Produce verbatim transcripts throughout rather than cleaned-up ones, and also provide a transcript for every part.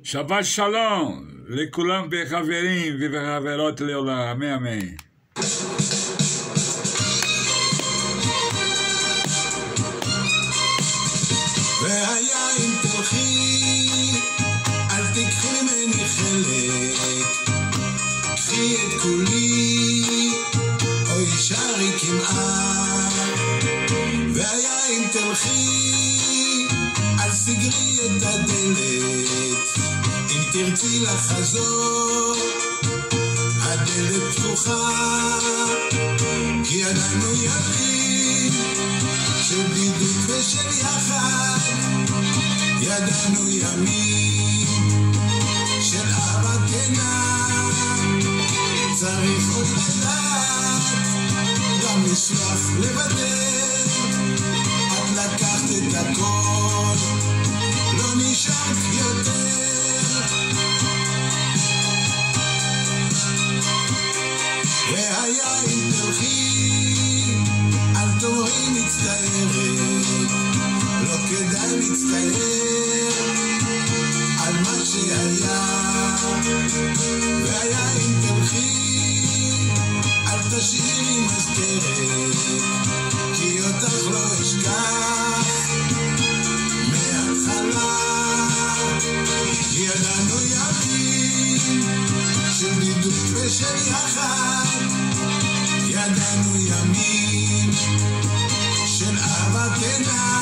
שבת שלום לכולם בחברים ובחברות לעולם, אמן אמן. והיה אם תלכי, אל תקחי ממני חלק, קחי את כולי, או ישארי כמעט. והיה אם תלכי, אל סגרי את הדלת, אם תרצי לחזור, הדלת פתוחה, כי ידענו ימים של בדידות ושל יחד, ידענו ימים של אהבה כנה. צריך עוד לדעת, גם לסלוח, לוותר. את לקחת את הכל, לא נשארת יותר. והיה אם תלכי, אל תאמרי מצטערת, לא כדאי להצטער על מה שהיה. והיה אם תלכי, אל תשאירי מזכרת, כי אותך לא אשכח מההתחלה. ידענו ימים של בדידות ושל יחד, ידענו ימים של אהבה כנה.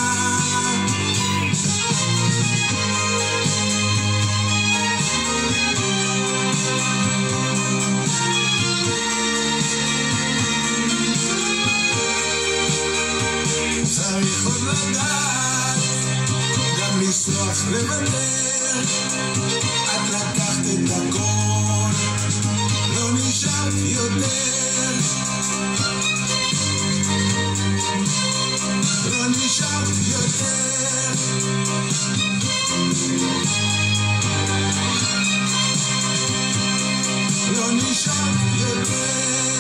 צריך עוד לדעת, גם לסלוח, לוותר. את לקחת את הכל, לא נשארת יותר. לא נשארת יותר. לא נשארת יותר.